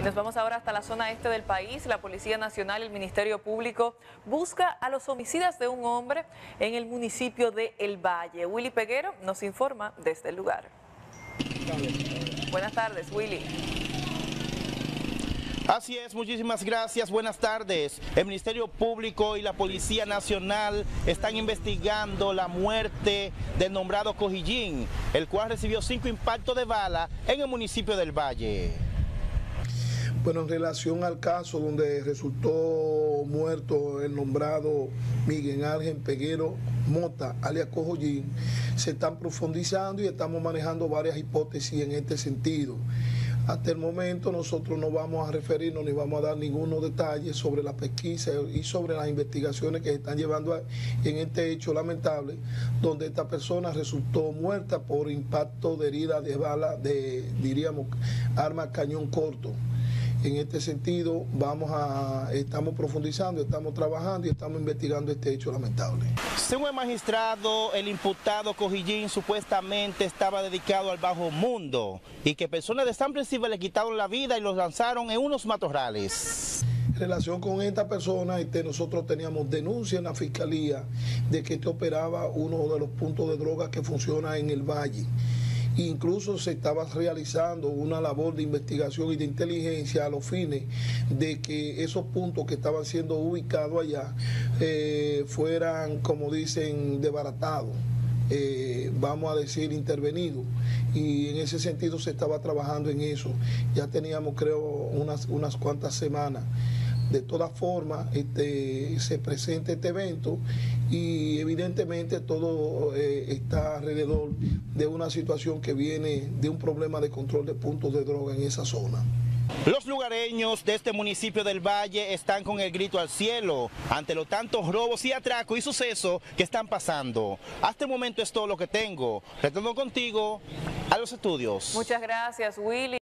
Nos vamos ahora hasta la zona este del país. La Policía Nacional y el Ministerio Público busca a los homicidas de un hombre en el municipio de El Valle. Willy Peguero nos informa desde el lugar. Buenas tardes, Willy. Así es, muchísimas gracias, buenas tardes. El Ministerio Público y la Policía Nacional están investigando la muerte del nombrado Cojillín, el cual recibió 5 impactos de bala en el municipio del Valle. Bueno, en relación al caso donde resultó muerto el nombrado Miguel Ángel Peguero Mota, alias Cojillín, se están profundizando y estamos manejando varias hipótesis en este sentido. Hasta el momento nosotros no vamos a referirnos ni vamos a dar ningunos detalles sobre la pesquisa y sobre las investigaciones que se están llevando en este hecho lamentable, donde esta persona resultó muerta por impacto de herida de bala de, diríamos, arma cañón corto. En este sentido estamos profundizando, estamos trabajando y estamos investigando este hecho lamentable. Según el magistrado, el imputado Cojillín supuestamente estaba dedicado al bajo mundo y que personas de San Príncipe le quitaron la vida y los lanzaron en unos matorrales. En relación con esta persona, nosotros teníamos denuncia en la fiscalía de que operaba uno de los puntos de droga que funciona en el Valle. Incluso se estaba realizando una labor de investigación y de inteligencia a los fines de que esos puntos que estaban siendo ubicados allá fueran, como dicen, desbaratados, vamos a decir, intervenidos. Y en ese sentido se estaba trabajando en eso. Ya teníamos, creo, unas cuantas semanas. De todas formas, se presenta este evento y evidentemente todo está alrededor de una situación que viene de un problema de control de puntos de droga en esa zona. Los lugareños de este municipio del Valle están con el grito al cielo ante los tantos robos y atracos y sucesos que están pasando. Hasta el momento es todo lo que tengo. Retorno contigo a los estudios. Muchas gracias, Willy.